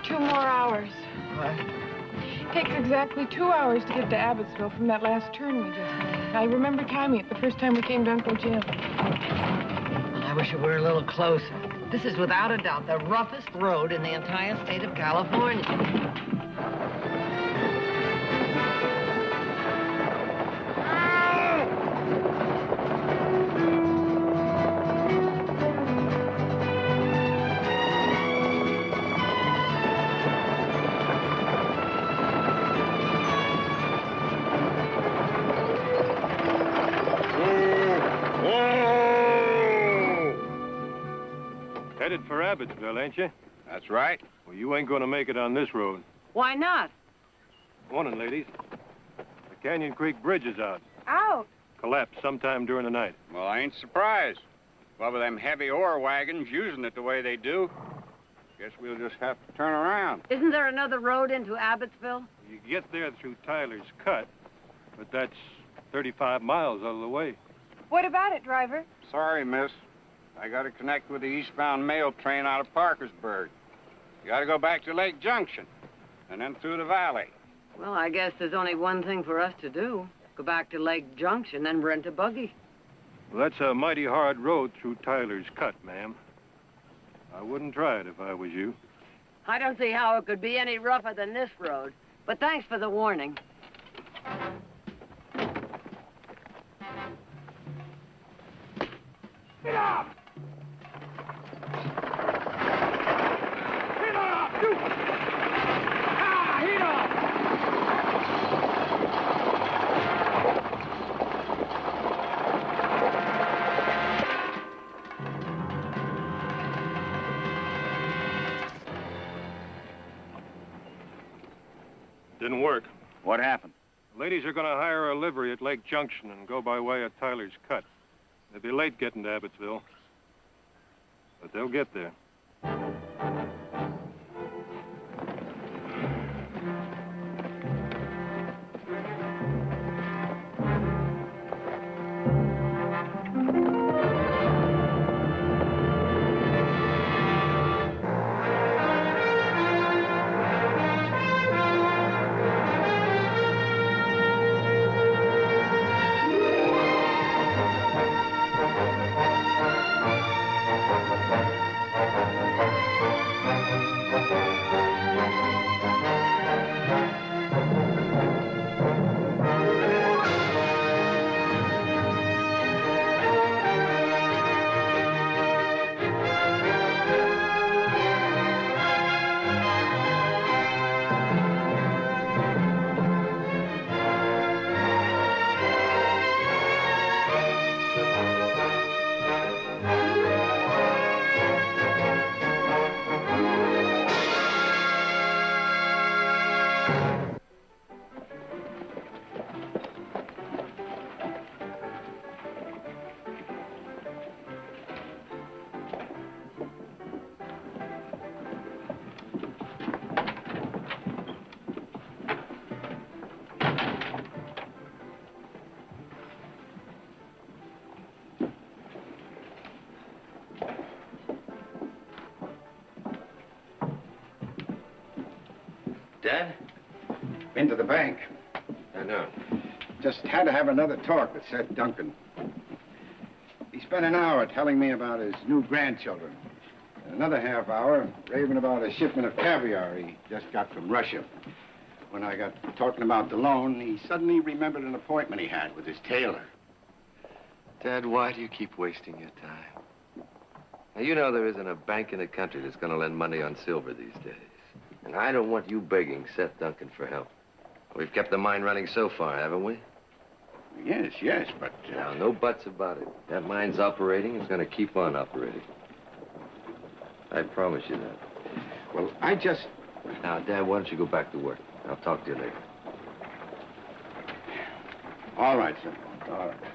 2 more hours. What? It takes exactly 2 hours to get to Abbotsville from that last turn we just made. I remember timing it the first time we came to Uncle Jim. I wish it were a little closer. This is without a doubt the roughest road in the entire state of California. Headed for Abbotsville, ain't you? That's right. Well, you ain't gonna make it on this road. Why not? Morning, ladies. The Canyon Creek Bridge is out. Out? Collapsed sometime during the night. Well, I ain't surprised. Well, with them heavy ore wagons using it the way they do, guess we'll just have to turn around. Isn't there another road into Abbotsville? You get there through Tyler's Cut, but that's 35 miles out of the way. What about it, driver? Sorry, miss. I got to connect with the eastbound mail train out of Parkersburg. You got to go back to Lake Junction, and then through the valley. Well, I guess there's only one thing for us to do. Go back to Lake Junction and rent a buggy. Well, that's a mighty hard road through Tyler's Cut, ma'am. I wouldn't try it if I was you. I don't see how it could be any rougher than this road. But thanks for the warning. Get up! Get up! You! Ah, hit up! Didn't work. What happened? The ladies are going to hire a livery at Lake Junction and go by way of Tyler's Cut. They'll be late getting to Abbotsville, but they'll get there. Dad? Been to the bank. I know. Just had to have another talk with Seth Duncan. He spent an hour telling me about his new grandchildren. And another half hour raving about a shipment of caviar he just got from Russia. When I got talking about the loan, he suddenly remembered an appointment he had with his tailor. Dad, why do you keep wasting your time? Now, you know there isn't a bank in the country that's going to lend money on silver these days. And I don't want you begging Seth Duncan for help. We've kept the mine running so far, haven't we? Yes, but... Now, no buts about it. That mine's operating. It's going to keep on operating. I promise you that. Well, I just... Now, Dad, why don't you go back to work? I'll talk to you later. All right, sir. All right.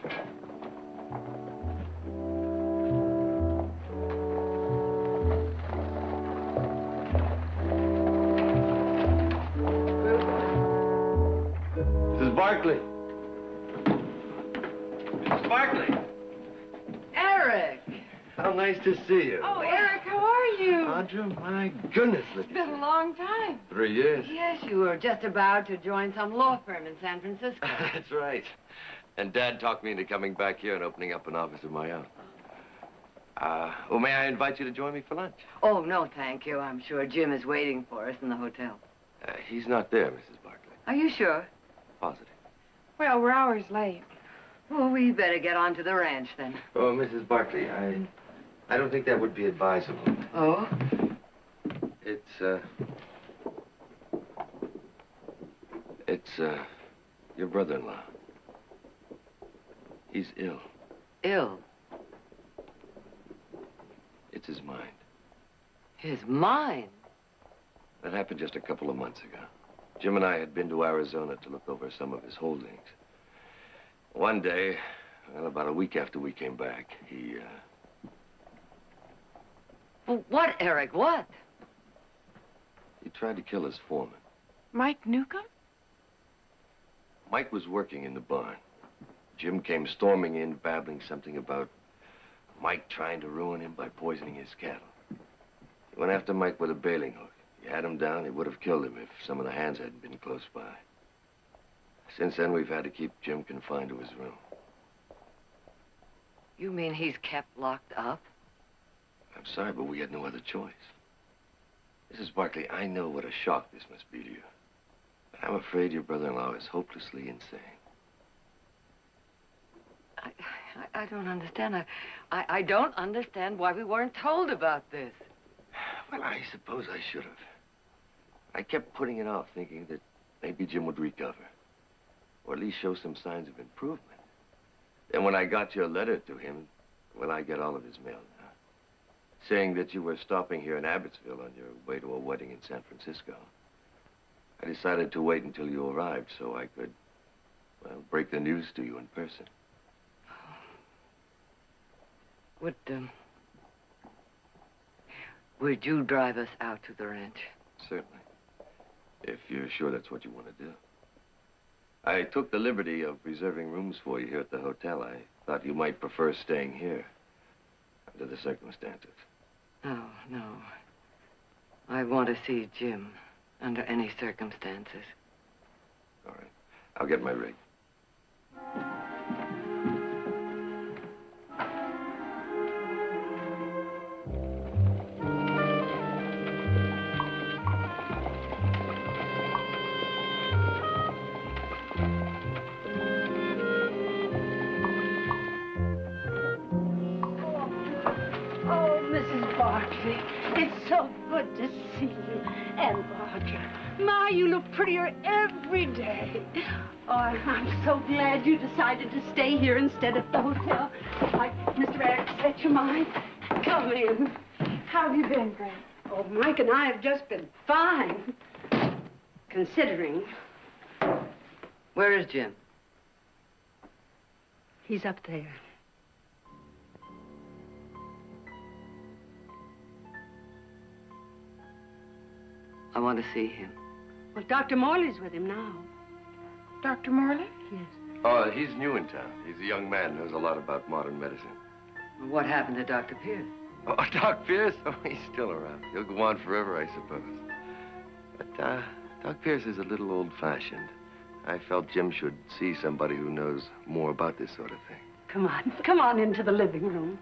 Mrs. Barkley. Mrs. Barkley. Eric! How nice to see you. Oh, Eric, how are you. Audra, my goodness, look It's been a long time. 3 years. Yes, you were just about to join some law firm in San Francisco. That's right. And Dad talked me into coming back here and opening up an office of my own. Well, may I invite you to join me for lunch? Oh, no, thank you. I'm sure Jim is waiting for us in the hotel. He's not there, Mrs. Barkley. Are you sure? Positive. Well, we're hours late. Well, we better get on to the ranch then. Oh, Mrs. Barkley, I don't think that would be advisable. Oh? It's your brother-in-law. He's ill. Ill? It's his mind. His mind? That happened just a couple of months ago. Jim and I had been to Arizona to look over some of his holdings. One day, well, about a week after we came back, he, Well, what, Eric, what? he tried to kill his foreman. Mike Newcomb? Mike was working in the barn. Jim came storming in, babbling something about Mike trying to ruin him by poisoning his cattle. He went after Mike with a bailing hook. He had him down, he would have killed him if some of the hands hadn't been close by. Since then, we've had to keep Jim confined to his room. You mean he's kept locked up? I'm sorry, but we had no other choice. Mrs. Barkley, I know what a shock this must be to you. But I'm afraid your brother-in-law is hopelessly insane. I don't understand. I don't understand why we weren't told about this. Well, I suppose I should have. I kept putting it off, thinking that maybe Jim would recover. Or at least show some signs of improvement. Then when I got your letter to him, well, I get all of his mail now. Saying that you were stopping here in Abbotsville on your way to a wedding in San Francisco. I decided to wait until you arrived so I could, well, break the news to you in person. Would you drive us out to the ranch? Certainly. If you're sure that's what you want to do. I took the liberty of reserving rooms for you here at the hotel. I thought you might prefer staying here under the circumstances. No, no. I want to see Jim under any circumstances. All right. I'll get my rig. It's so good to see you. And Audra, my, you look prettier every day. Oh, I'm so glad you decided to stay here instead of the hotel. Like Mr. Eric set your mind. Come in. How have you been, Grant? Oh, Mike and I have just been fine. Considering. Where is Jim? He's up there. I want to see him. Well, Dr. Morley's with him now. Dr. Morley? Yes. Oh, he's new in town. He's a young man, knows a lot about modern medicine. What happened to Dr. Pierce? Oh, Doc Pierce? Oh, he's still around. He'll go on forever, I suppose. But, Doc Pierce is a little old-fashioned. I felt Jim should see somebody who knows more about this sort of thing. Come on into the living room.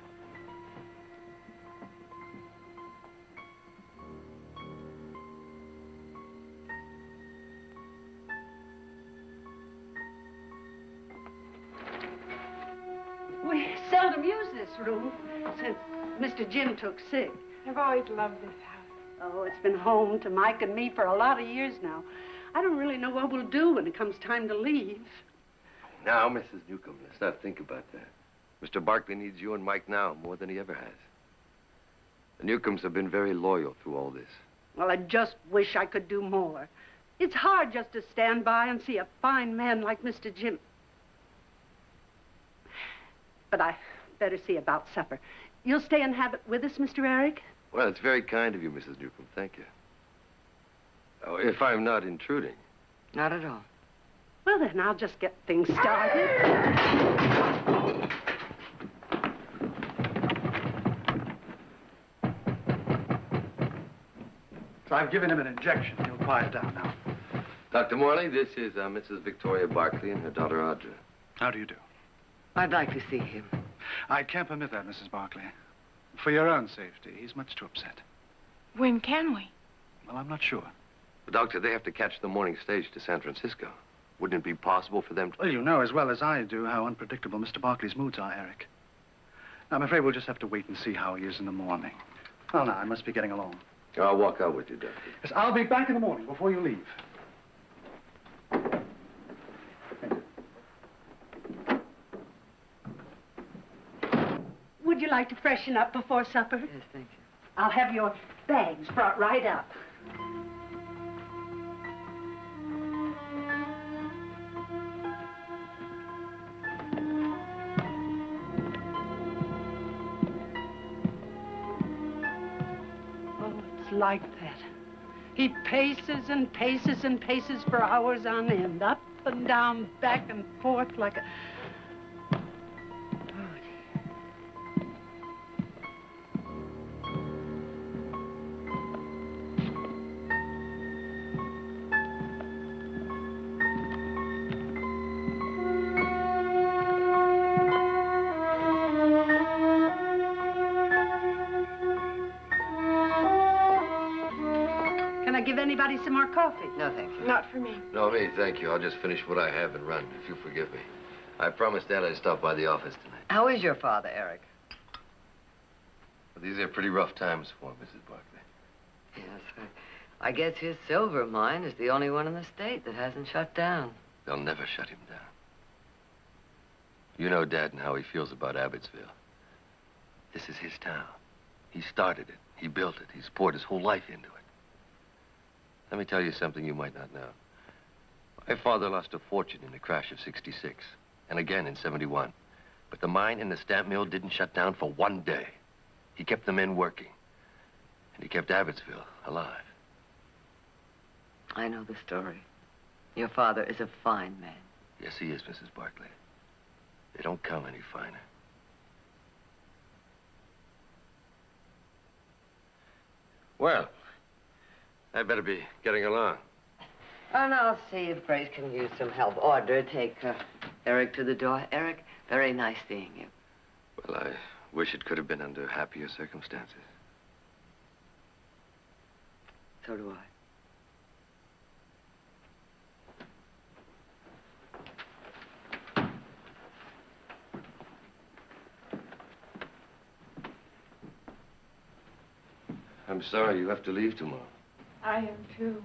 We seldom use this room since Mr. Jim took sick. I've always loved this house. Oh, it's been home to Mike and me for a lot of years now. I don't really know what we'll do when it comes time to leave. Now, Mrs. Newcomb, let's not think about that. Mr. Barkley needs you and Mike now more than he ever has. The Newcombs have been very loyal through all this. Well, I just wish I could do more. It's hard just to stand by and see a fine man like Mr. Jim. But I better see about supper. You'll stay and have it with us, Mr. Eric? Well, it's very kind of you, Mrs. Newcomb. Thank you. Oh, if I'm not intruding. Not at all. Well, then, I'll just get things started. I've given him an injection. He'll quiet down now. Dr. Morley, this is Mrs. Victoria Barkley and her daughter, Audra. How do you do? I'd like to see him. I can't permit that, Mrs. Barkley. For your own safety, he's much too upset. When can we? Well, I'm not sure. But, Doctor, they have to catch the morning stage to San Francisco. Wouldn't it be possible for them to... Well, you know as well as I do how unpredictable Mr. Barkley's moods are, Eric. I'm afraid we'll just have to wait and see how he is in the morning. Well, now, I must be getting along. I'll walk out with you, Doctor. Yes, I'll be back in the morning before you leave. Would you like to freshen up before supper? Yes, thank you. I'll have your bags brought right up. Oh, it's like that. He paces and paces and paces for hours on end, up and down, back and forth like a... Can I give anybody some more coffee? No, thank you. Not for me. No, me, thank you. I'll just finish what I have and run, if you forgive me. I promised Dad I'd stop by the office tonight. How is your father, Eric? But these are pretty rough times for him, Mrs. Barkley. Yes, I guess his silver mine is the only one in the state that hasn't shut down. They'll never shut him down. You know Dad and how he feels about Abbotsville. This is his town. He started it. He built it. He's poured his whole life into it. Let me tell you something you might not know. My father lost a fortune in the crash of '66, and again in '71. But the mine and the stamp mill didn't shut down for one day. He kept the men working, and he kept Abbotsville alive. I know the story. Your father is a fine man. Yes, he is, Mrs. Barkley. They don't come any finer. Well, I'd better be getting along. And I'll see if Grace can use some help. Audra, take Eric to the door. Eric, very nice seeing you. Well, I wish it could have been under happier circumstances. So do I. I'm sorry you have to leave tomorrow. I am too.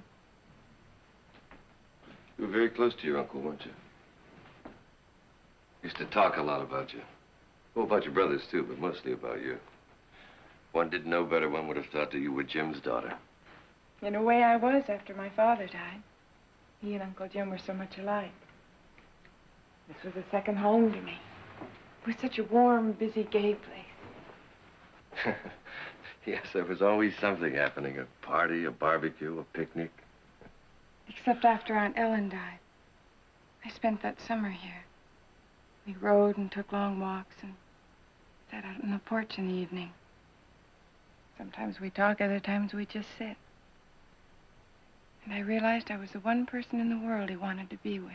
You were very close to your uncle, weren't you? Used to talk a lot about you. Well, about your brothers, too, but mostly about you. One didn't know better, one would have thought that you were Jim's daughter. In a way, I was after my father died. He and Uncle Jim were so much alike. This was a second home to me. It was such a warm, busy, gay place. Yes, there was always something happening. A party, a barbecue, a picnic. Except after Aunt Ellen died. I spent that summer here. We rode and took long walks and sat out on the porch in the evening. Sometimes we talk, other times we just sit. And I realized I was the one person in the world he wanted to be with.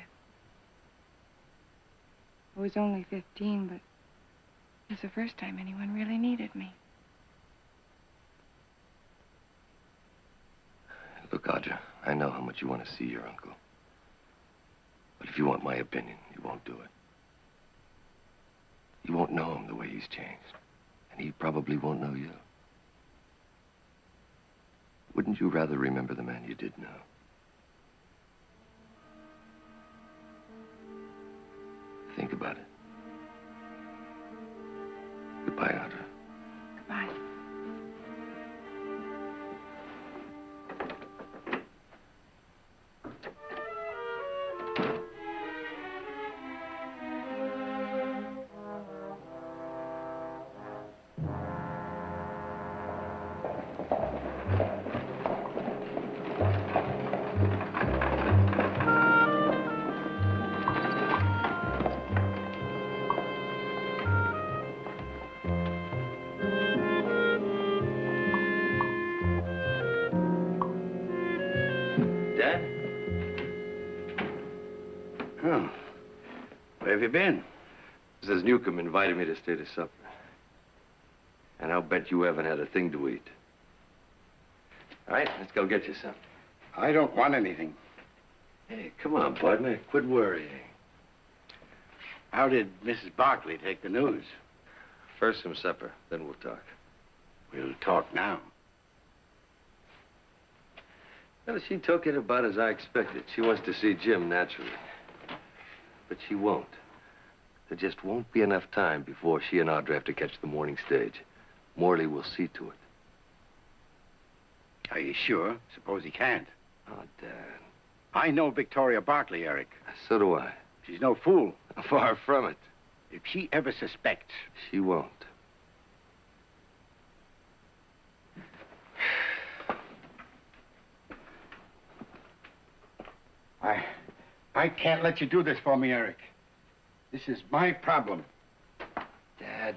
I was only 15, but it was the first time anyone really needed me. Look, Audra, I know how much you want to see your uncle. But if you want my opinion, you won't do it. You won't know him the way he's changed. And he probably won't know you. Wouldn't you rather remember the man you did know? Think about it. Goodbye, Audra. Goodbye. have you been? Mrs. Newcomb invited me to stay to supper. And I'll bet you haven't had a thing to eat. All right, let's go get you something. I don't want anything. Hey, come on, partner. Quit worrying. How did Mrs. Barkley take the news? First some supper, then we'll talk. We'll talk now. Well, she took it about as I expected. She wants to see Jim naturally. But she won't. There just won't be enough time before she and Audrey have to catch the morning stage. Morley will see to it. Are you sure? Suppose he can't. Oh, Dad. I know Victoria Barkley, Eric. So do I. She's no fool. Far from it. If she ever suspects... She won't. I can't let you do this for me, Eric. This is my problem. Dad.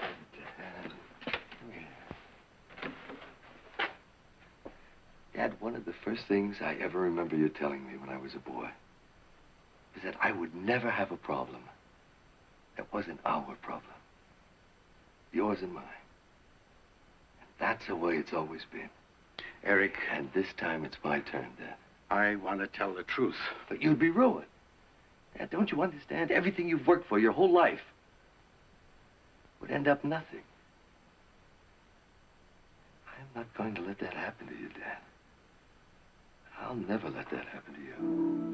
Dad, one of the first things I ever remember you telling me when I was a boy is that I would never have a problem that wasn't our problem. Yours and mine. And that's the way it's always been. Eric. And this time it's my turn, Dad. I want to tell the truth. But you'd be ruined. Dad, don't you understand? Everything you've worked for your whole life would end up nothing. I'm not going to let that happen to you, Dad. I'll never let that happen to you.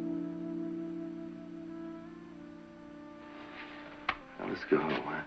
Now, let's go home, huh?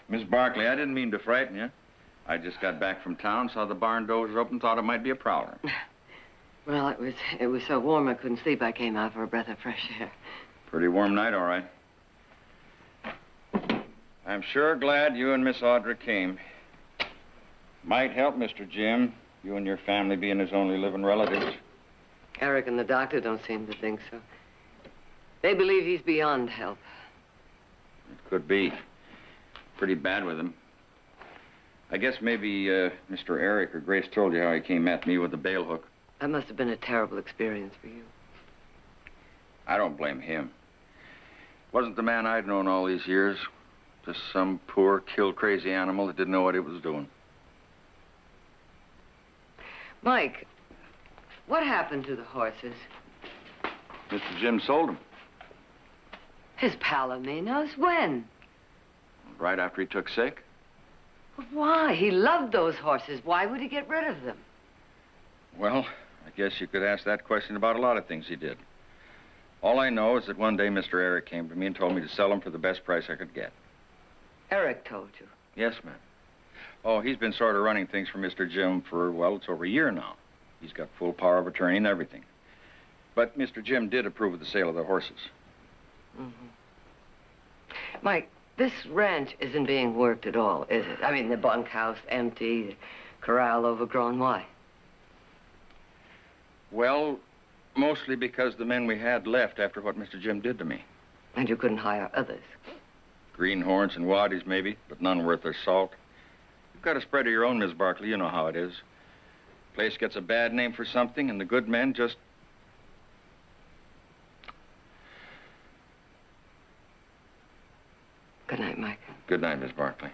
Miss Barkley, I didn't mean to frighten you. I just got back from town, saw the barn doors open, thought it might be a prowler. Well, it was so warm I couldn't sleep. I came out for a breath of fresh air. Pretty warm night, all right. I'm sure glad you and Miss Audra came. Might help Mr. Jim, you and your family being his only living relatives. Eric and the doctor don't seem to think so. They believe he's beyond help. It could be. Pretty bad with him. I guess maybe Mr. Eric or Grace told you how he came at me with the bail hook. That must have been a terrible experience for you. I don't blame him. Wasn't the man I'd known all these years. Just some poor, kill-crazy animal that didn't know what it was doing. Mike, what happened to the horses? Mr. Jim sold them. His Palominos? When? Right after he took sick. Why? He loved those horses. Why would he get rid of them? Well, I guess you could ask that question about a lot of things he did. All I know is that one day Mr. Eric came to me and told me to sell them for the best price I could get. Eric told you? Yes, ma'am. Oh, he's been sort of running things for Mr. Jim for, well, it's over a year now. He's got full power of attorney and everything. But Mr. Jim did approve of the sale of the horses. Mm-hmm. Mike, this ranch isn't being worked at all, is it? I mean, the bunkhouse empty, the corral overgrown. Why? Well, mostly because the men we had left after what Mr. Jim did to me. And you couldn't hire others? Greenhorns and waddies, maybe, but none worth their salt. You've got a spread of your own, Miss Barkley. You know how it is. Place gets a bad name for something, and the good men just... Good night, Mike. Good night, Miss Barkley.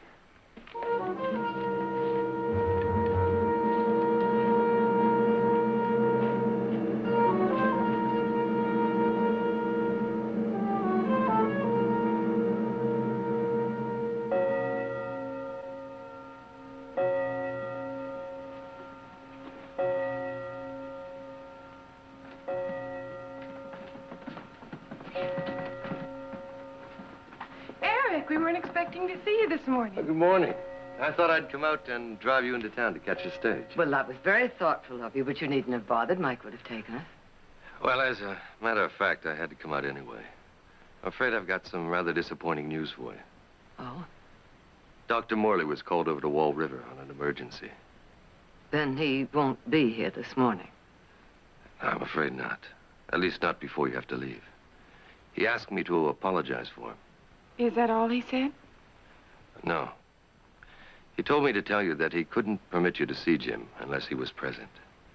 We weren't expecting to see you this morning. Good morning. I thought I'd come out and drive you into town to catch a stage. Well, that was very thoughtful of you, but you needn't have bothered. Mike would have taken us. Well, as a matter of fact, I had to come out anyway. I'm afraid I've got some rather disappointing news for you. Oh? Dr. Morley was called over to Wall River on an emergency. Then he won't be here this morning. I'm afraid not. At least not before you have to leave. He asked me to apologize for him. Is that all he said? No. He told me to tell you that he couldn't permit you to see Jim unless he was present.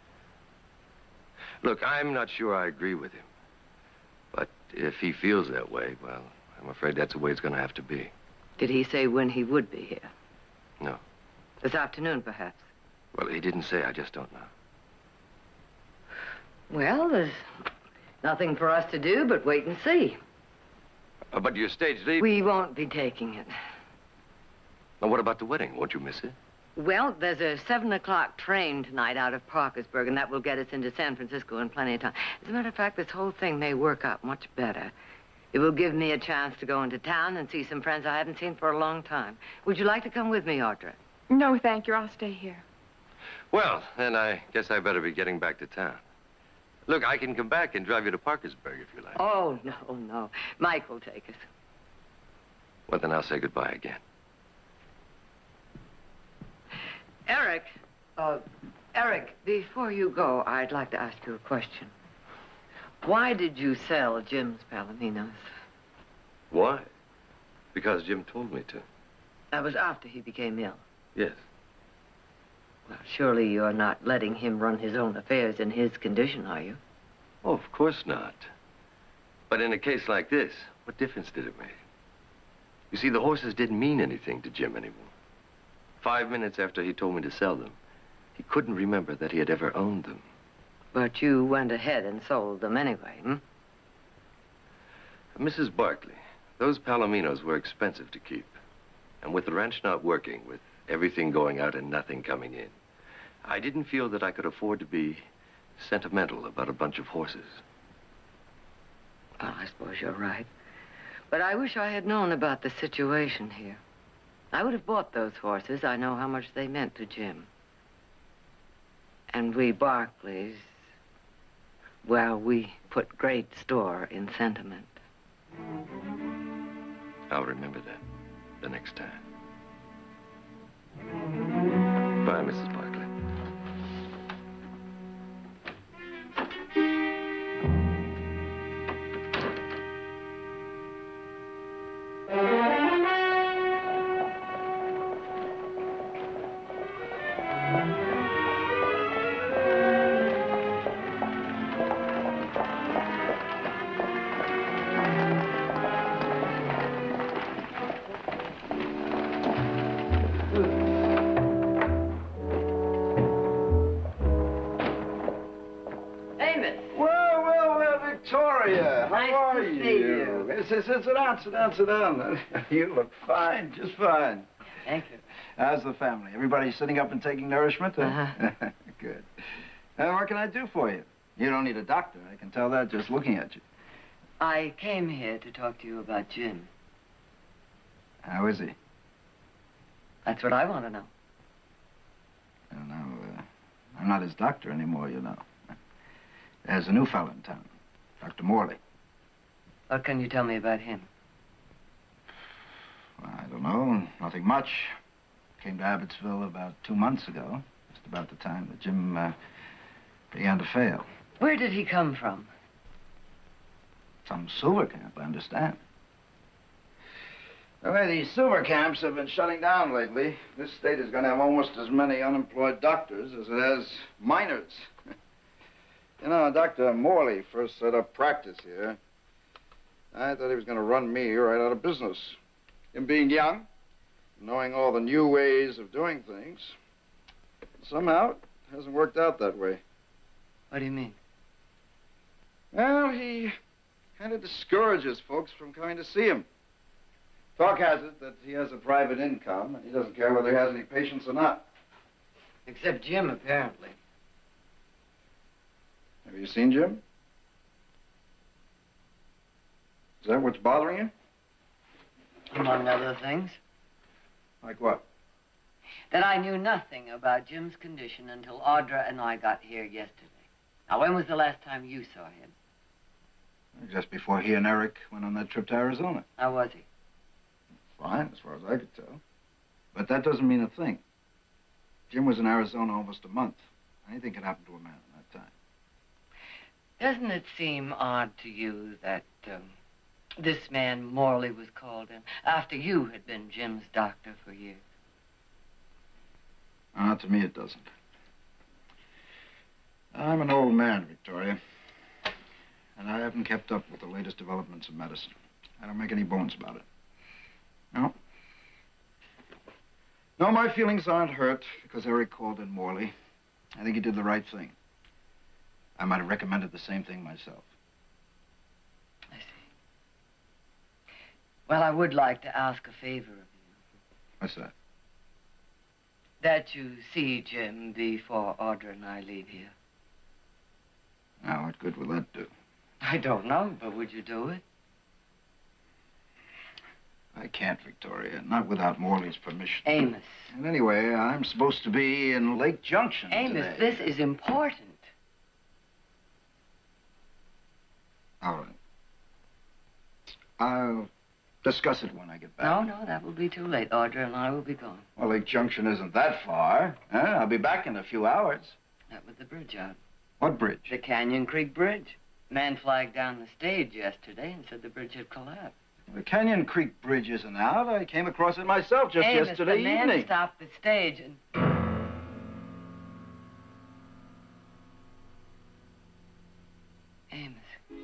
Look, I'm not sure I agree with him. But if he feels that way, well, I'm afraid that's the way it's going to have to be. Did he say when he would be here? No. This afternoon, perhaps? Well, he didn't say. I just don't know. Well, there's nothing for us to do but wait and see. But your stage leave... We won't be taking it. Now, what about the wedding? Won't you miss it? Well, there's a 7 o'clock train tonight out of Parkersburg, and that will get us into San Francisco in plenty of time. As a matter of fact, this whole thing may work out much better. It will give me a chance to go into town and see some friends I haven't seen for a long time. Would you like to come with me, Audra? No, thank you. I'll stay here. Well, then I guess I better be getting back to town. Look, I can come back and drive you to Parkersburg if you like. Oh, no. Mike will take us. Well, then I'll say goodbye again. Eric, before you go, I'd like to ask you a question. Why did you sell Jim's Palominos? Why? Because Jim told me to. That was after he became ill. Yes. Well, surely you're not letting him run his own affairs in his condition, are you? Oh, of course not. But in a case like this, what difference did it make? You see, the horses didn't mean anything to Jim anymore. 5 minutes after he told me to sell them, he couldn't remember that he had ever owned them. But you went ahead and sold them anyway, hmm? Mrs. Barkley, those Palominos were expensive to keep. And with the ranch not working, with everything going out and nothing coming in, I didn't feel that I could afford to be sentimental about a bunch of horses. Well, I suppose you're right. But I wish I had known about the situation here. I would have bought those horses. I know how much they meant to Jim. And we Barclays, well, we put great store in sentiment. I'll remember that the next time. Bye, Mrs. Barkley. Victoria, Nice how are to you? see you. Sit down. You look fine, just fine. Thank you. How's the family? Everybody sitting up and taking nourishment? Uh-huh. Good. What can I do for you? You don't need a doctor. I can tell that just looking at you. I came here to talk to you about Jim. How is he? That's what I want to know. I don't know. I'm not his doctor anymore, you know. There's a new fellow in town, Dr. Morley. What can you tell me about him? Well, I don't know. Nothing much. Came to Abbotsville about 2 months ago, just about the time that Jim began to fail. Where did he come from? Some silver camp, I understand. The way these silver camps have been shutting down lately, this state is going to have almost as many unemployed doctors as it has miners. You know, Dr. Morley first set up practice here. I thought he was going to run me right out of business. Him being young, knowing all the new ways of doing things, somehow it hasn't worked out that way. What do you mean? Well, he kind of discourages folks from coming to see him. Talk has it that he has a private income, and he doesn't care whether he has any patients or not. Except Jim, apparently. Have you seen Jim? Is that what's bothering you? Among other things. Like what? That I knew nothing about Jim's condition until Audra and I got here yesterday. Now, when was the last time you saw him? Just before he and Eric went on that trip to Arizona. How was he? Fine, as far as I could tell. But that doesn't mean a thing. Jim was in Arizona almost a month. Anything can happen to a man in that time. Doesn't it seem odd to you that this man Morley was called in after you had been Jim's doctor for years? To me it doesn't. I'm an old man, Victoria. And I haven't kept up with the latest developments in medicine. I don't make any bones about it. No. No, my feelings aren't hurt because Eric called in Morley. I think he did the right thing. I might have recommended the same thing myself. I see. Well, I would like to ask a favor of you. What's that? That you see Jim before Audra and I leave here. Now, what good will that do? I don't know, but would you do it? I can't, Victoria. Not without Morley's permission. Amos. And anyway, I'm supposed to be in Lake Junction Amos, today. this is important. All right. I'll discuss it when I get back. No, that will be too late. Audra and I will be gone. Well, Lake Junction isn't that far. Huh? I'll be back in a few hours. That was the bridge out. What bridge? The Canyon Creek Bridge. Man flagged down the stage yesterday and said the bridge had collapsed. The Canyon Creek Bridge isn't out. I came across it myself just Amos, yesterday the man evening. stopped the stage and... Amos.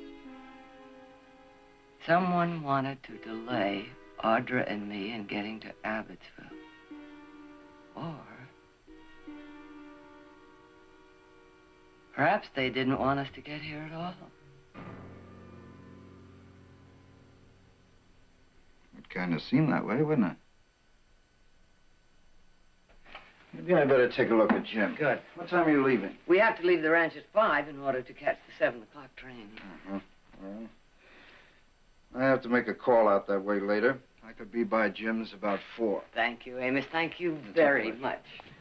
Someone wanted to delay Audra and me in getting to Abbotsville. Or... perhaps they didn't want us to get here at all. It kind of seemed that way, wouldn't it? Maybe I better take a look at Jim. Good. What time are you leaving? We have to leave the ranch at 5 in order to catch the 7 o'clock train. Uh-huh. Well, I have to make a call out that way later. I could be by Jim's about 4. Thank you, Amos. Thank you very much.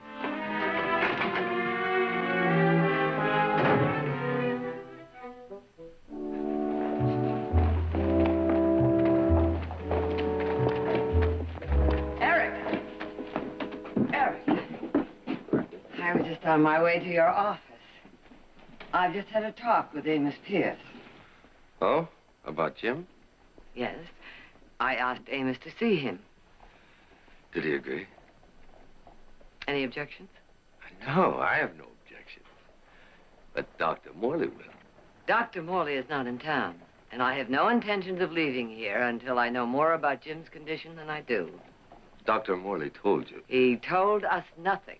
I was just on my way to your office. I've just had a talk with Amos Pierce. Oh? About Jim? Yes. I asked Amos to see him. Did he agree? Any objections? No, I have no objections. But Dr. Morley will. Dr. Morley is not in town, and I have no intentions of leaving here until I know more about Jim's condition than I do. Dr. Morley told you. He told us nothing.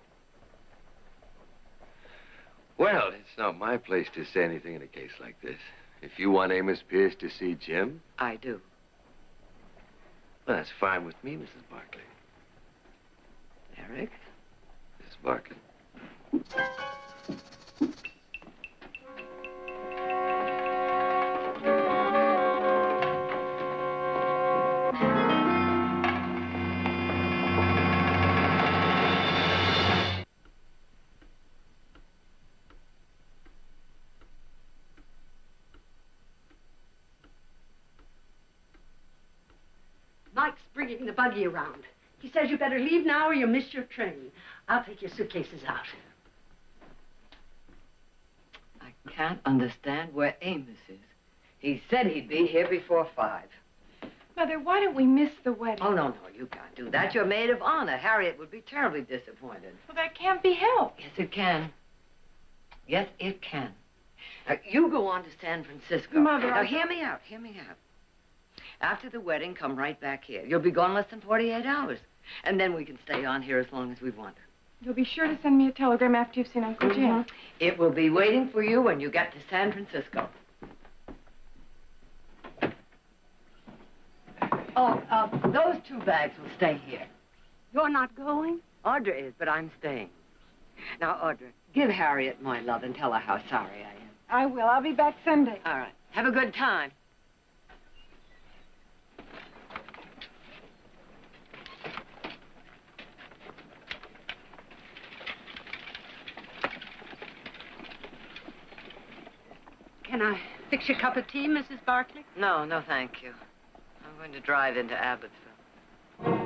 Well, it's not my place to say anything in a case like this. If you want Amos Pierce to see Jim... I do. Well, that's fine with me, Mrs. Barkley. Eric? Mrs. Barkley. Mike's bringing the buggy around. He says you better leave now or you'll miss your train. I'll take your suitcases out. I can't understand where Amos is. He said he'd be here before 5. Mother, why don't we miss the wedding? Oh, no, you can't do that. You're maid of honor. Harriet would be terribly disappointed. Well, that can't be helped. Yes, it can. Yes, it can. Now, you go on to San Francisco. Mother, Now, hear me out. After the wedding, come right back here. You'll be gone less than 48 hours. And then we can stay on here as long as we want. You'll be sure to send me a telegram after you've seen Uncle Jim. It will be waiting for you when you get to San Francisco. Oh, those 2 bags will stay here. You're not going? Audra is, but I'm staying. Now, Audra, give Harriet my love and tell her how sorry I am. I will. I'll be back Sunday. All right. Have a good time. Can I fix you a cup of tea, Mrs. Barkley? No, thank you. I'm going to drive into Abbotsville.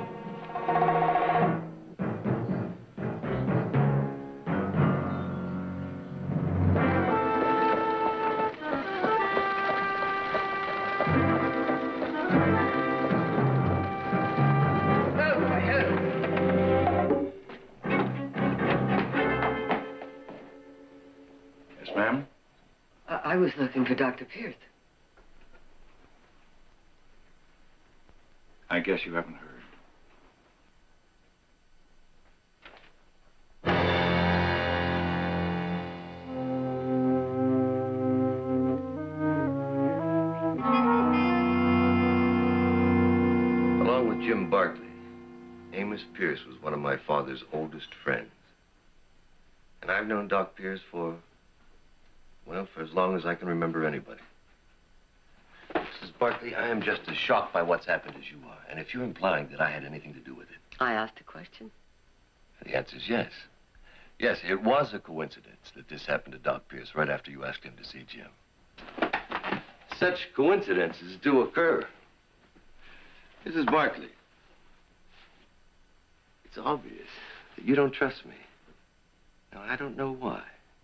Yes, ma'am? I was looking for Dr. Pierce. I guess you haven't heard. Along with Jim Barkley, Amos Pierce was one of my father's oldest friends. And I've known Doc Pierce for as long as I can remember anybody. Mrs. Barkley, I am just as shocked by what's happened as you are. And if you're implying that I had anything to do with it... I asked a question. The answer's yes. Yes, it was a coincidence that this happened to Doc Pierce right after you asked him to see Jim. Such coincidences do occur. Mrs. Barkley, it's obvious that you don't trust me. Now, I don't know why.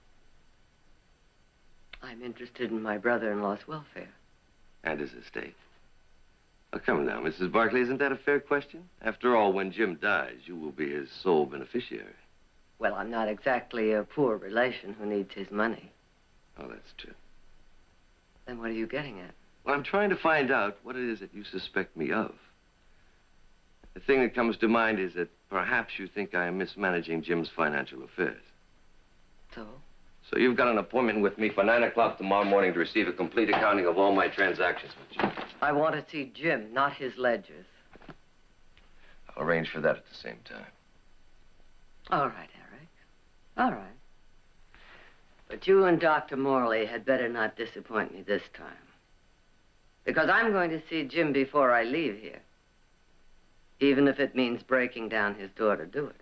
I'm interested in my brother-in-law's welfare. And his estate. Oh, come now, Mrs. Barkley, isn't that a fair question? After all, when Jim dies, you will be his sole beneficiary. Well, I'm not exactly a poor relation who needs his money. Oh, that's true. Then what are you getting at? Well, I'm trying to find out what it is that you suspect me of. The thing that comes to mind is that perhaps you think I am mismanaging Jim's financial affairs. So? So you've got an appointment with me for 9 o'clock tomorrow morning to receive a complete accounting of all my transactions with Jim. I want to see Jim, not his ledgers. I'll arrange for that at the same time. All right, Eric. All right. But you and Dr. Morley had better not disappoint me this time. Because I'm going to see Jim before I leave here. even if it means breaking down his door to do it.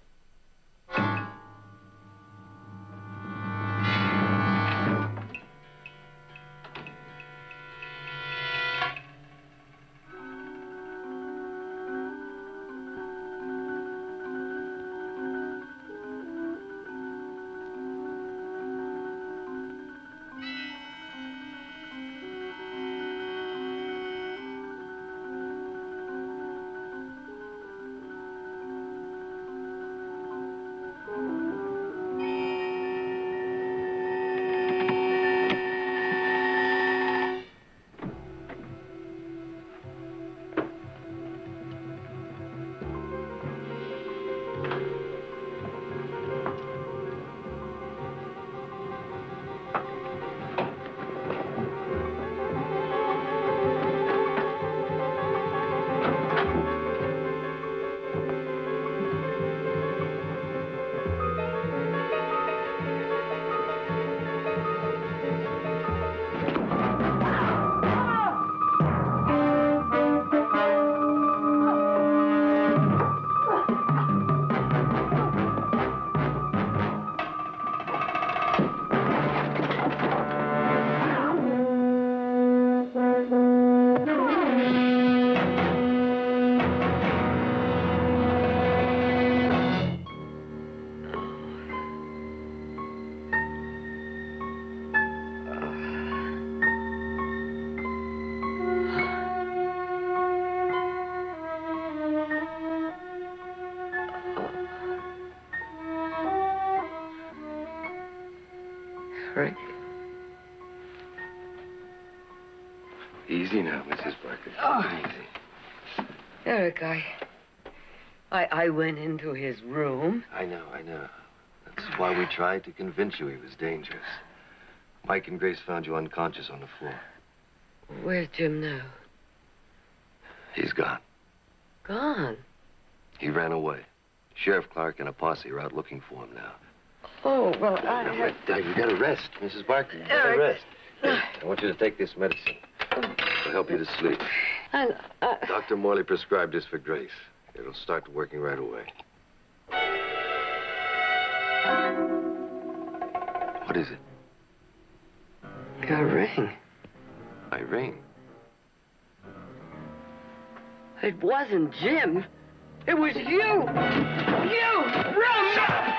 Eric? Easy now, Mrs. Barkley. Easy. Eric, I went into his room. I know. That's why we tried to convince you he was dangerous. Mike and Grace found you unconscious on the floor. Where's Jim now? He's gone. Gone? He ran away. Sheriff Clark and a posse are out looking for him now. Oh, well, You gotta rest, Mrs. Barkley. You gotta rest. I want you to take this medicine. It'll help you to sleep. Dr. Morley prescribed this for Grace. It'll start working right away. What is it? Your ring. My ring? It wasn't Jim. It was you. You! Run! Shut up!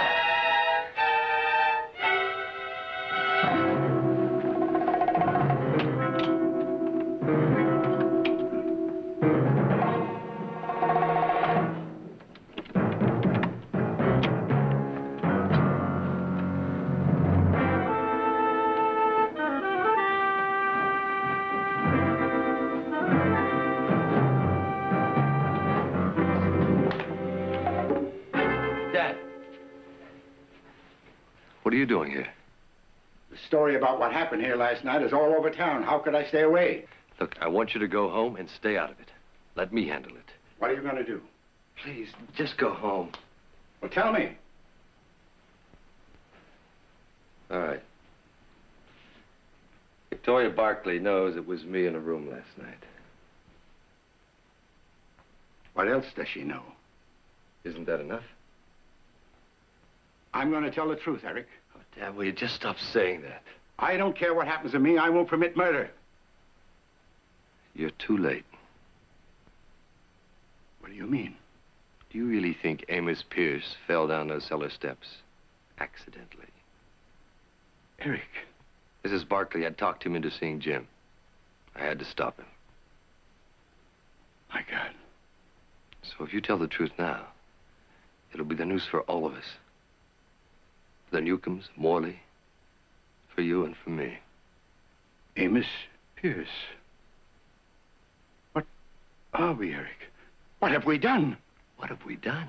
What are you doing here? The story about what happened here last night is all over town. How could I stay away? Look, I want you to go home and stay out of it. Let me handle it. What are you going to do? Please, just go home. Well, tell me. All right. Victoria Barkley knows it was me in the room last night. What else does she know? Isn't that enough? I'm going to tell the truth, Eric. Oh, Dad, will you just stop saying that? I don't care what happens to me. I won't permit murder. You're too late. What do you mean? Do you really think Amos Pierce fell down those cellar steps accidentally? Eric. Mrs. Barkley had talked him into seeing Jim. I had to stop him. My God. So if you tell the truth now, it'll be the news for all of us. For the Newcombs, Morley, for you and for me. Amos Pierce. What are we, Eric? What have we done? What have we done?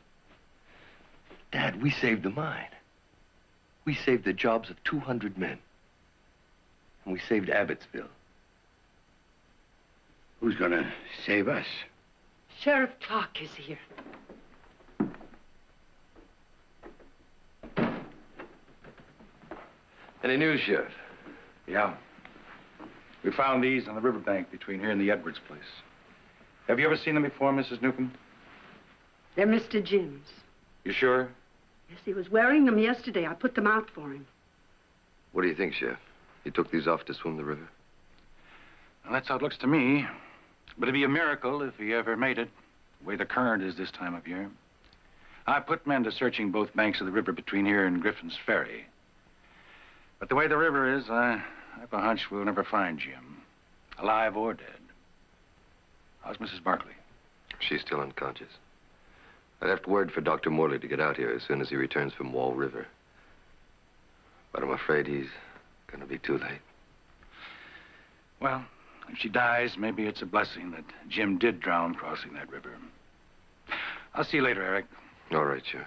Dad, we saved the mine. We saved the jobs of 200 men. And we saved Abbotsville. Who's going to save us? Sheriff Clark is here. Any news, Sheriff? Yeah. We found these on the riverbank between here and the Edwards place. Have you ever seen them before, Mrs. Newcomb? They're Mr. Jim's. You sure? Yes, he was wearing them yesterday. I put them out for him. What do you think, Chef? He took these off to swim the river? Well, that's how it looks to me. But it'd be a miracle if he ever made it, the way the current is this time of year. I put men to searching both banks of the river between here and Griffin's Ferry. But the way the river is, I have a hunch we'll never find Jim, alive or dead. How's Mrs. Barkley? She's still unconscious. I left word for Dr. Morley to get out here as soon as he returns from Wall River. But I'm afraid he's gonna be too late. Well, if she dies, maybe it's a blessing that Jim did drown crossing that river. I'll see you later, Eric. All right, Sheriff.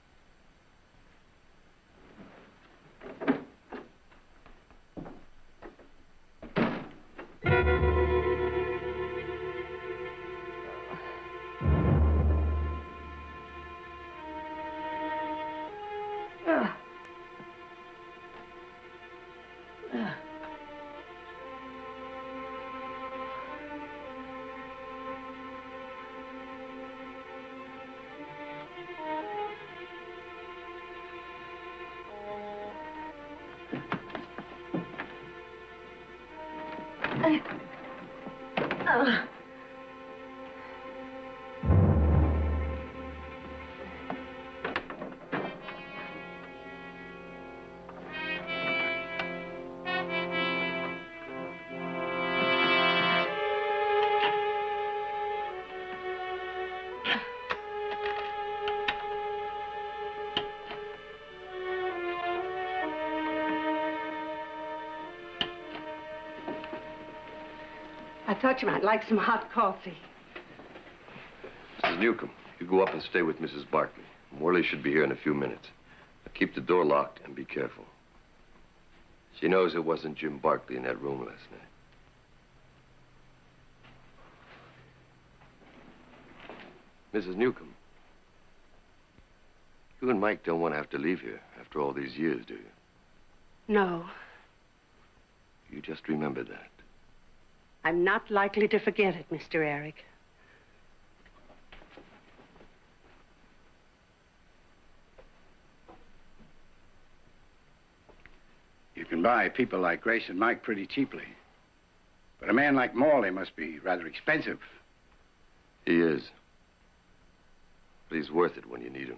I thought you might like some hot coffee. Mrs. Newcomb, you go up and stay with Mrs. Barkley. Morley should be here in a few minutes. Now keep the door locked and be careful. She knows it wasn't Jim Barkley in that room last night. Mrs. Newcomb, you and Mike don't want to have to leave here after all these years, do you? No, You just remember that. I'm not likely to forget it, Mr. Eric. You can buy people like Grace and Mike pretty cheaply. But a man like Morley must be rather expensive. He is. But he's worth it when you need him.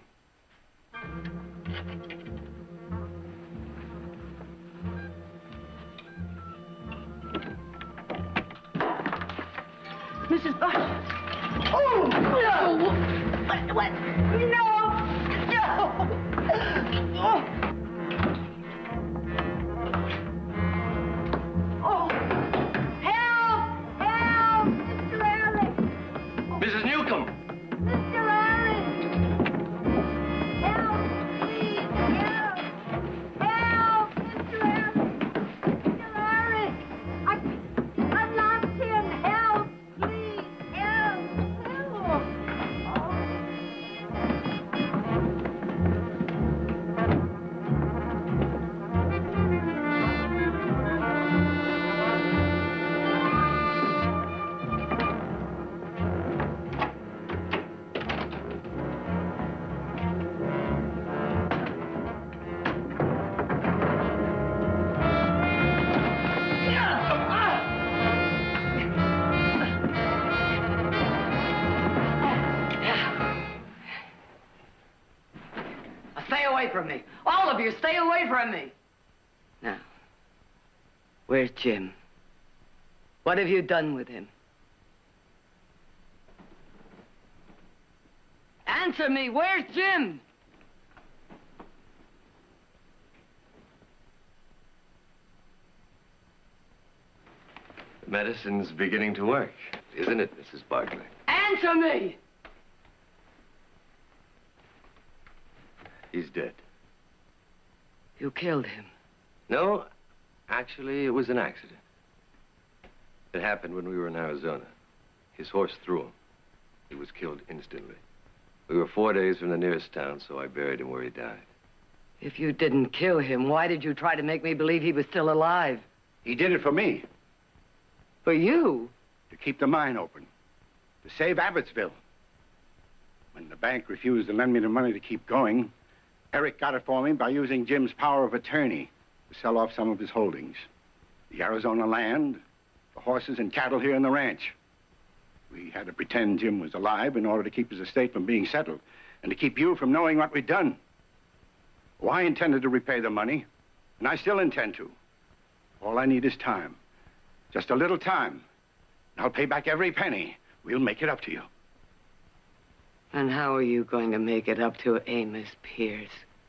Mrs. Bartlett. Oh, no! What? No! No! Oh! Oh! Help! Help! Mr. Eric! Mrs. Newcomb! Mr. Eric! Help! Please! Help! Help! Mr. Eric! Mr. Eric! I'm locked in! Help! Please! Help! Help! Stay away from me. All of you, stay away from me. Now, where's Jim? What have you done with him? Answer me, where's Jim? The medicine's beginning to work, isn't it, Mrs. Barkley? Answer me! He's dead. You killed him. No, actually, it was an accident. It happened when we were in Arizona. His horse threw him. He was killed instantly. We were 4 days from the nearest town, so I buried him where he died. If you didn't kill him, why did you try to make me believe he was still alive? He did it for me, For you? to keep the mine open. to save Abbotsville. When the bank refused to lend me the money to keep going, Eric got it for me by using Jim's power of attorney to sell off some of his holdings. The Arizona land, the horses and cattle here in the ranch. We had to pretend Jim was alive in order to keep his estate from being settled and to keep you from knowing what we'd done. Well, I intended to repay the money, and I still intend to. All I need is time. Just a little time. And I'll pay back every penny. We'll make it up to you. And how are you going to make it up to Amos Pierce?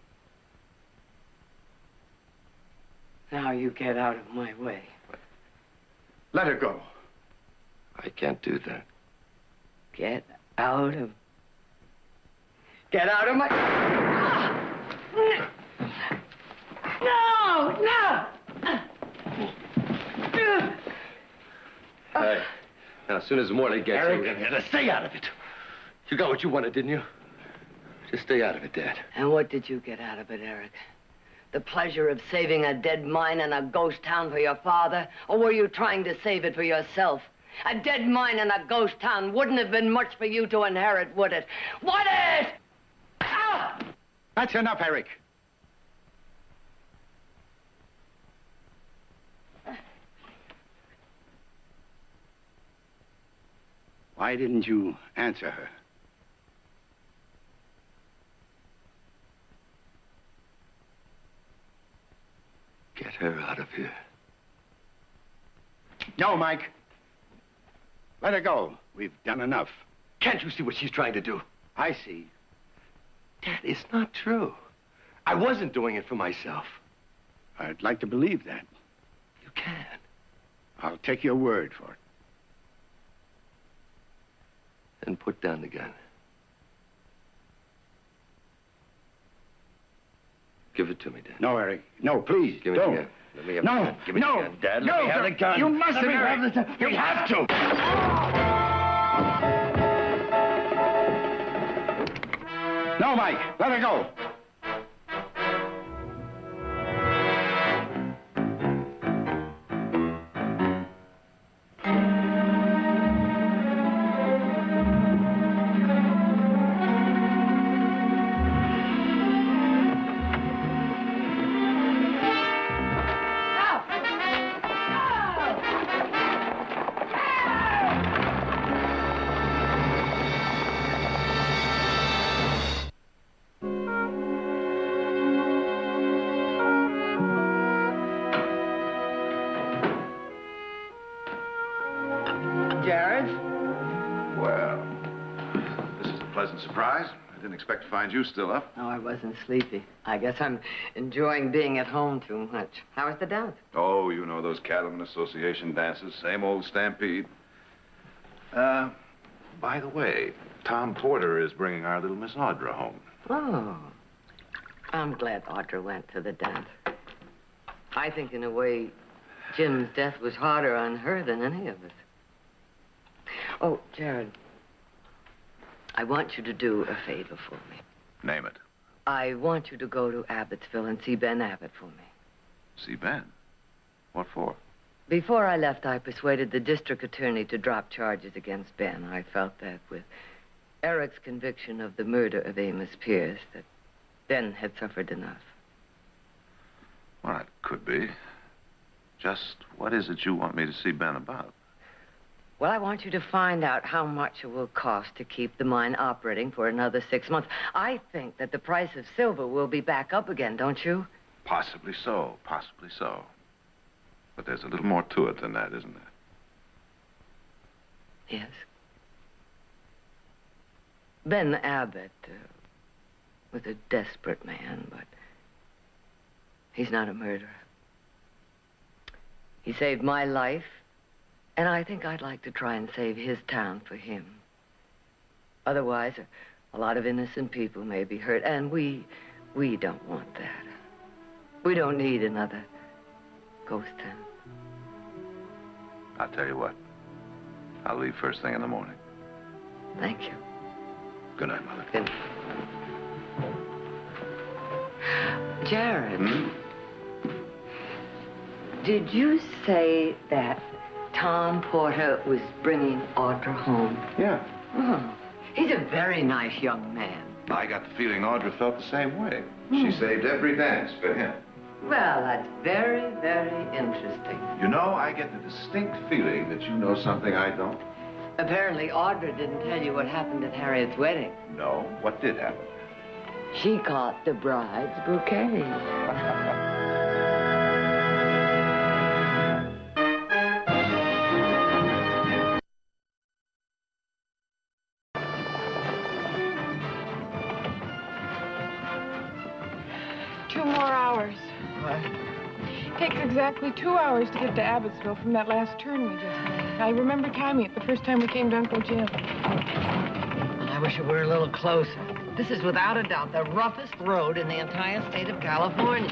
Now you get out of my way. Let her go. I can't do that. Get out of my... No! No! Hey, now, as soon as Morley gets Eric, here, we're gonna stay out of it. You got what you wanted, didn't you? Just stay out of it, Dad. And what did you get out of it, Eric? The pleasure of saving a dead mine and a ghost town for your father? Or were you trying to save it for yourself? A dead mine and a ghost town wouldn't have been much for you to inherit, would it? Would it? Ah! That's enough, Eric. Why didn't you answer her? Get her out of here. No, Mike. Let her go. We've done enough. Can't you see what she's trying to do? I see. Dad, it's not true. I wasn't doing it for myself. I'd like to believe that. You can. I'll take your word for it. Then put down the gun. Give it to me, Dad. No, Eric. No, please. Give me don't. the gun. Let me have No, the gun. Give me no, the gun, Dad. Let no, me have the gun. You mustn't, Let me Eric. have the gun. You have to. No, Mike. Let her go. Jared? Well, this is a pleasant surprise. I didn't expect to find you still up. Oh, I wasn't sleepy. I guess I'm enjoying being at home too much. How was the dance? Oh, you know those Cattlemen Association dances. Same old stampede. By the way, Tom Porter is bringing our little Miss Audra home. Oh. I'm glad Audra went to the dance. I think, in a way, Jim's death was harder on her than any of us. Oh, Jared, I want you to do a favor for me. Name it. I want you to go to Abbotsville and see Ben Abbott for me. See Ben? What for? Before I left, I persuaded the district attorney to drop charges against Ben. I felt that with Eric's conviction of the murder of Amos Pierce, that Ben had suffered enough. Well, it could be. Just what is it you want me to see Ben about? Well, I want you to find out how much it will cost to keep the mine operating for another 6 months. I think that the price of silver will be back up again, don't you? Possibly so, possibly so. But there's a little more to it than that, isn't there? Yes. Ben Abbott was a desperate man, but he's not a murderer. He saved my life, and I think I'd like to try and save his town for him. Otherwise, a lot of innocent people may be hurt, and we don't want that. We don't need another ghost town. I'll tell you what. I'll leave first thing in the morning. Thank you. Good night, Mother. Good night. Jared. Did you say that Tom Porter was bringing Audra home. Yeah. Oh, he's a very nice young man. I got the feeling Audra felt the same way. She saved every dance for him. Well, that's very, very interesting. You know, I get the distinct feeling that you know something I don't. Apparently, Audra didn't tell you what happened at Harriet's wedding. No? What did happen? She caught the bride's bouquet. Takes exactly 2 hours to get to Abbotsville from that last turn we just made. I remember timing it the first time we came to Uncle Jim. I wish it were a little closer. This is without a doubt the roughest road in the entire state of California.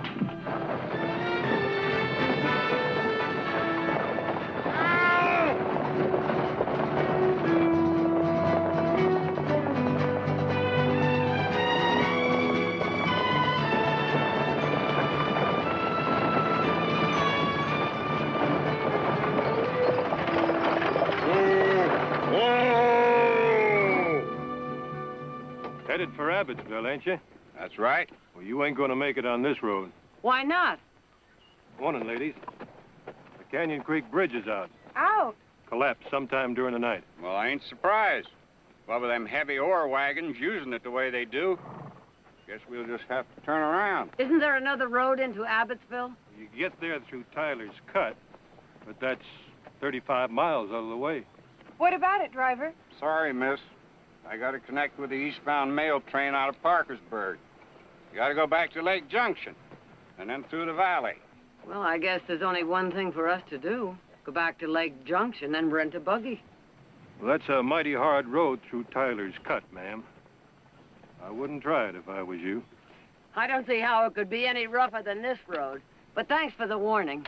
Headed for Abbotsville, ain't you? That's right. Well, you ain't gonna make it on this road. Why not? Morning, ladies. The Canyon Creek Bridge is out. Out? Collapsed sometime during the night. Well, I ain't surprised. Well, with them heavy ore wagons using it the way they do, guess we'll just have to turn around. Isn't there another road into Abbotsville? You get there through Tyler's Cut, but that's 35 miles out of the way. What about it, driver? Sorry, miss. I got to connect with the eastbound mail train out of Parkersburg. You got to go back to Lake Junction, and then through the valley. Well, I guess there's only one thing for us to do. Go back to Lake Junction and rent a buggy. Well, that's a mighty hard road through Tyler's Cut, ma'am. I wouldn't try it if I was you. I don't see how it could be any rougher than this road. But thanks for the warning.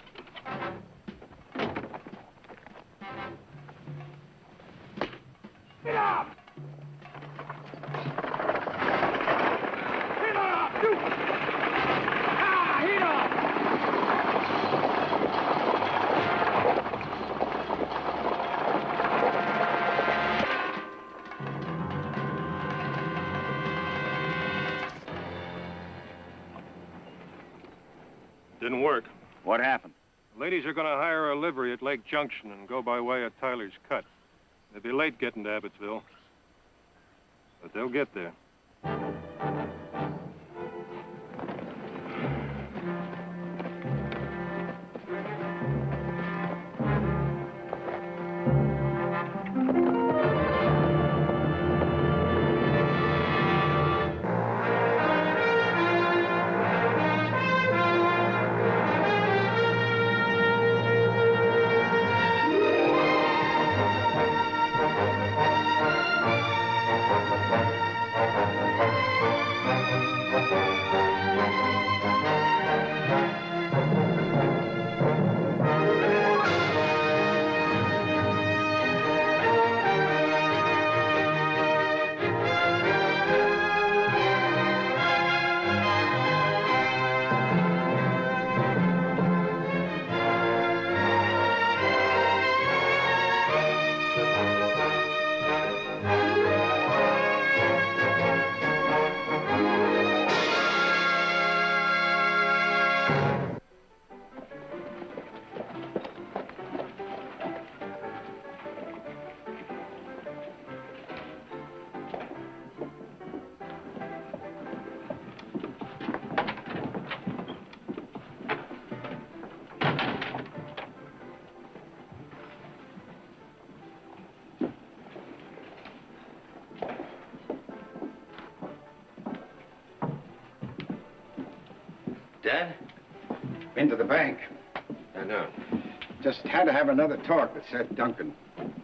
Get up! Heat up! Shoot! Ah, heat up! Didn't work. What happened? Ladies are gonna hire a livery at Lake Junction and go by way of Tyler's Cut. They'll be late getting to Abbotsville, but they'll get there. Dad? Been to the bank. I know. Just had to have another talk with Seth Duncan.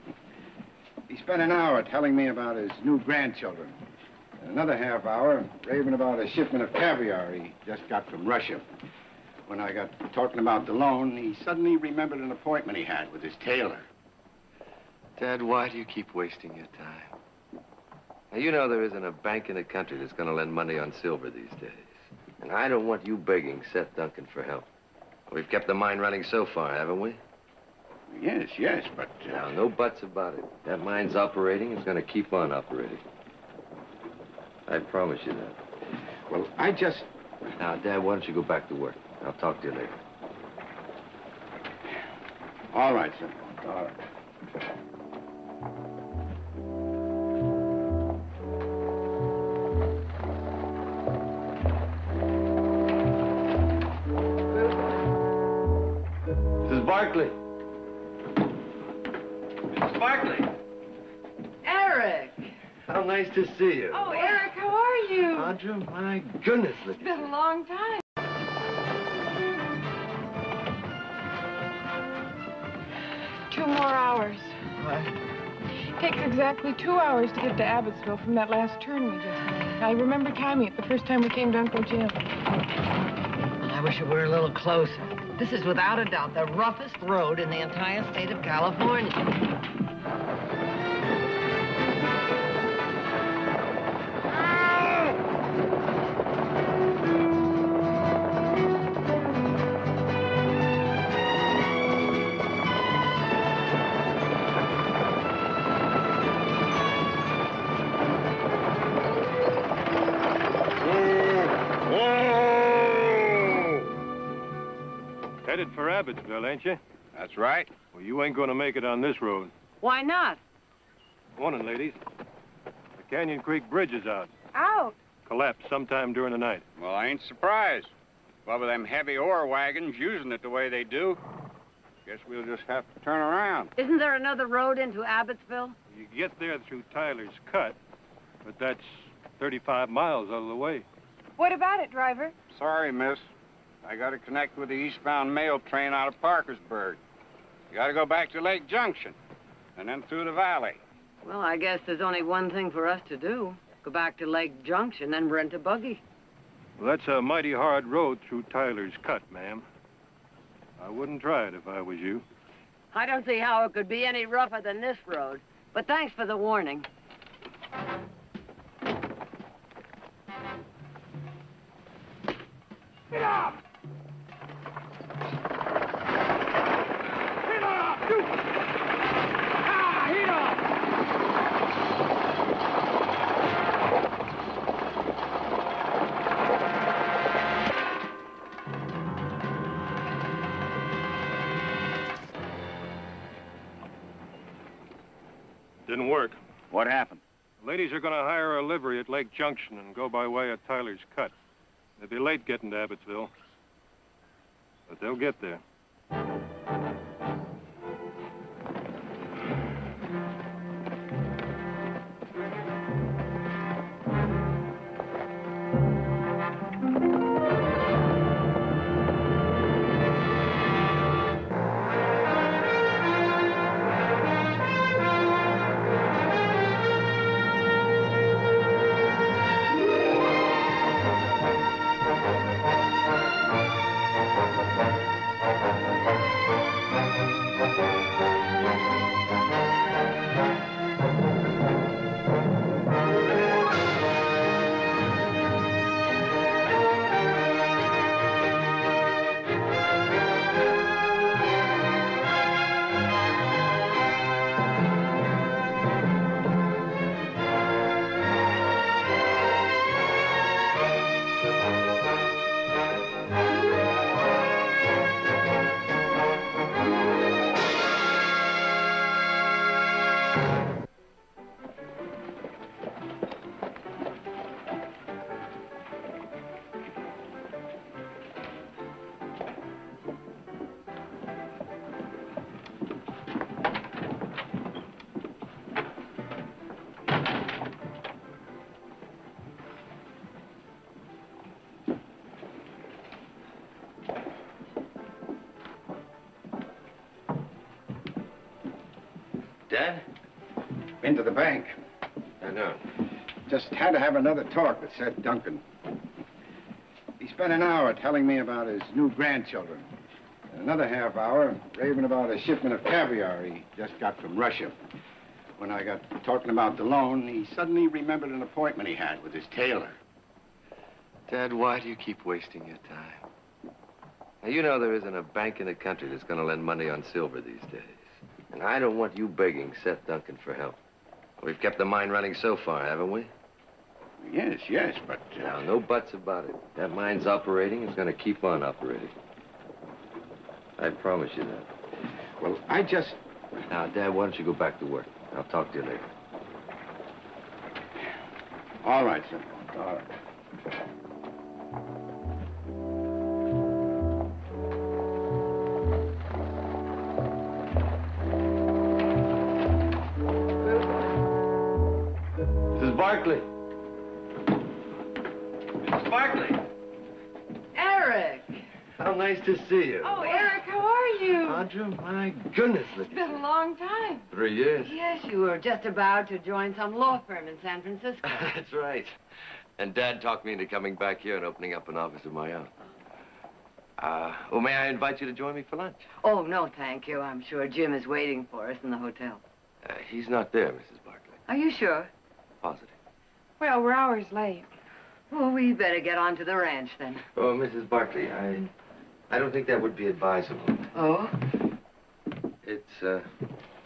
He spent an hour telling me about his new grandchildren. And another half hour raving about a shipment of caviar he just got from Russia. When I got talking about the loan, he suddenly remembered an appointment he had with his tailor. Dad, why do you keep wasting your time? Now, you know there isn't a bank in the country that's going to lend money on silver these days. And I don't want you begging Seth Duncan for help. We've kept the mine running so far, haven't we? Yes, but... Now, no buts about it. That mine's operating. It's going to keep on operating. I promise you that. Well, I just... Now, Dad, why don't you go back to work? I'll talk to you later. All right, sir. All right. Mrs. Barkley. Mrs. Barkley. Eric! How nice to see you. Oh, Eric, how are you? Audra, my goodness, look It's been a long time. 2 more hours. What? Takes exactly 2 hours to get to Abbotsville from that last turn we just made. I remember timing it the first time we came to Uncle Jim. I wish it were a little closer. This is without a doubt the roughest road in the entire state of California. Headed for Abbotsville, ain't you? That's right. Well, you ain't gonna make it on this road. Why not? Morning, ladies. The Canyon Creek Bridge is out. Out. Collapsed sometime during the night. Well, I ain't surprised. Well, with them heavy ore wagons using it the way they do, guess we'll just have to turn around. Isn't there another road into Abbotsville? You get there through Tyler's Cut, but that's 35 miles out of the way. What about it, driver? Sorry, miss. I got to connect with the eastbound mail train out of Parkersburg. You got to go back to Lake Junction, and then through the valley. Well, I guess there's only one thing for us to do. Go back to Lake Junction and rent a buggy. Well, that's a mighty hard road through Tyler's Cut, ma'am. I wouldn't try it if I was you. I don't see how it could be any rougher than this road. But thanks for the warning. Get up! Heat up! You! Ah, heat up! Didn't work. What happened? Ladies are gonna hire a livery at Lake Junction and go by way of Tyler's Cut. They'll be late getting to Abbotsville, but they'll get there. Dad? Been to the bank. I know. Just had to have another talk with Seth Duncan. He spent an hour telling me about his new grandchildren. And another half hour raving about a shipment of caviar he just got from Russia. When I got talking about the loan, he suddenly remembered an appointment he had with his tailor. Dad, why do you keep wasting your time? Now, you know there isn't a bank in the country that's going to lend money on silver these days. And I don't want you begging Seth Duncan for help. We've kept the mine running so far, haven't we? Yes, but... Now, no buts about it. That mine's operating. It's going to keep on operating. I promise you that. Well, I just... Now, Dad, why don't you go back to work? I'll talk to you later. All right, sir. All right. Mrs. Barkley. Mrs. Barkley. Eric! How nice to see you. Oh, Eric, how are you? Audra, my goodness, look It's been a long time. 3 years. Yes, you were just about to join some law firm in San Francisco. That's right. And Dad talked me into coming back here and opening up an office of my own. Well, may I invite you to join me for lunch? Oh, no, thank you. I'm sure Jim is waiting for us in the hotel. He's not there, Mrs. Barkley. Are you sure? Positive. Well, we're hours late. Well, we'd better get on to the ranch, then. Oh, Mrs. Barkley, I don't think that would be advisable. Oh? It's